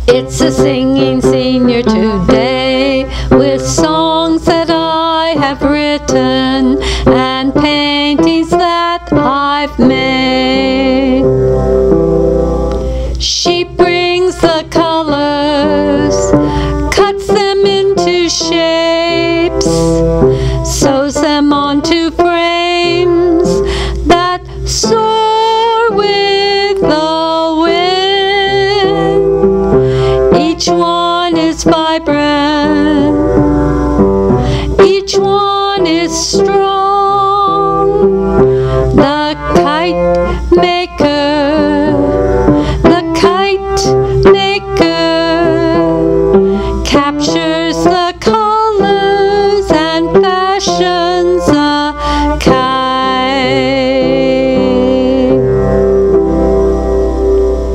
It's a singing senior today, with songs that I have written and paintings that I've made. She brings the colors, cuts them into shapes, sews them onto frames that soar with the wind. Each one is vibrant, each one is strong. The